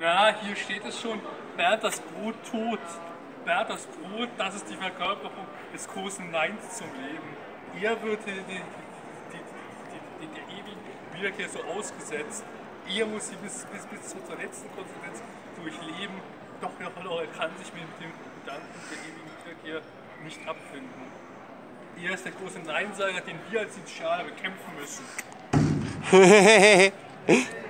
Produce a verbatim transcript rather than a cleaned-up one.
Ja, hier steht es schon, wer das Brot tut. Wer das Brot, das ist die Verkörperung des großen Neins zum Leben. Er wird die, die, die, die, die, der ewigen Wiederkehr so ausgesetzt. Er muss sie bis, bis, bis zur letzten Konsequenz durchleben. Doch der Holloway kann sich mit dem Gedanken der ewigen Wiederkehr nicht abfinden. Er ist der große Neinsager, den wir als Initialer bekämpfen müssen.